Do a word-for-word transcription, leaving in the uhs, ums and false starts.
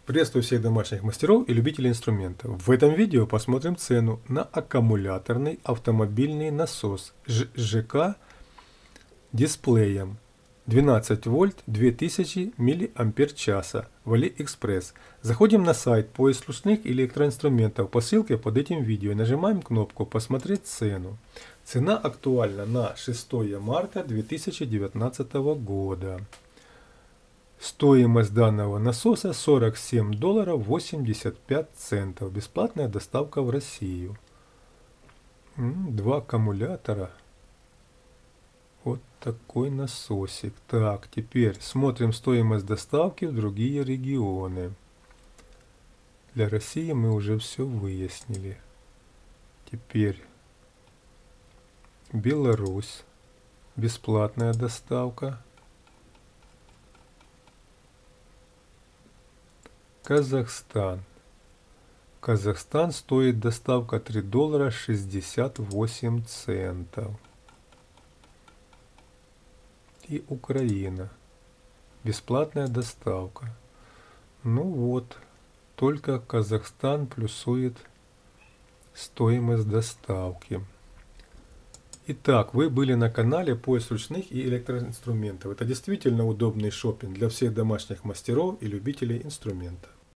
Приветствую всех домашних мастеров и любителей инструментов. В этом видео посмотрим цену на аккумуляторный автомобильный насос с ЖК дисплеем двенадцать вольт две тысячи миллиампер-часа в AliExpress. Заходим на сайт поиск ручных электроинструментов по ссылке под этим видео и нажимаем кнопку «Посмотреть цену». Цена актуальна на шестое марта две тысячи девятнадцатого года. Стоимость данного насоса сорок семь долларов восемьдесят пять центов. Бесплатная доставка в Россию. Два аккумулятора. Вот такой насосик. Так, теперь смотрим стоимость доставки в другие регионы. Для России мы уже все выяснили. Теперь Беларусь. Бесплатная доставка. Казахстан. Казахстан стоит доставка три доллара шестьдесят восемь центов. И Украина. Бесплатная доставка. Ну вот, только Казахстан плюсует стоимость доставки. Итак, вы были на канале поиск ручных и электроинструментов. Это действительно удобный шопинг для всех домашних мастеров и любителей инструмента.